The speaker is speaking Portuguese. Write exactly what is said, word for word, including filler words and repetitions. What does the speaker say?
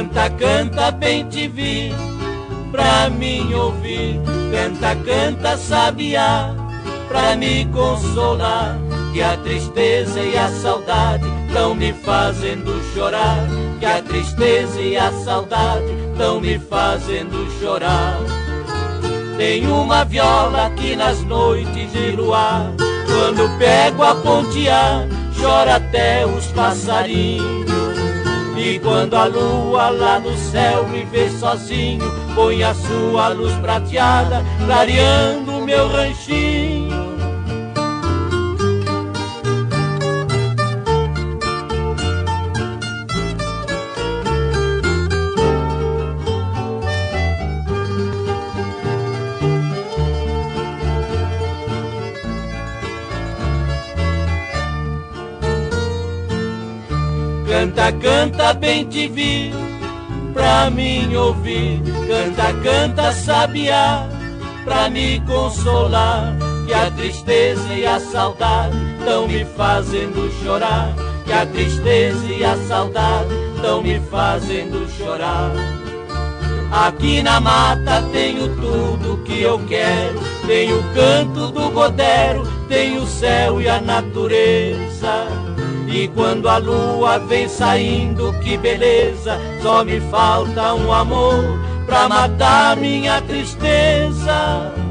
Canta, canta, bem te vi, pra mim ouvir. Canta, canta, sabiá, pra me consolar. Que a tristeza e a saudade tão me fazendo chorar. Que a tristeza e a saudade tão me fazendo chorar. Tem uma viola que nas noites de luar, quando pego a pontear, chora até os passarinhos. E quando a lua lá no céu me vê sozinho, põe a sua luz prateada, clareando o meu ranchinho. Canta, canta, bem te vi, pra mim ouvir. Canta, canta, sabiá, pra me consolar. Que a tristeza e a saudade tão me fazendo chorar. Que a tristeza e a saudade tão me fazendo chorar. Aqui na mata tenho tudo que eu quero. Tenho o canto do godero, tenho o céu e a natureza. E quando a lua vem saindo, que beleza, só me falta um amor pra matar minha tristeza.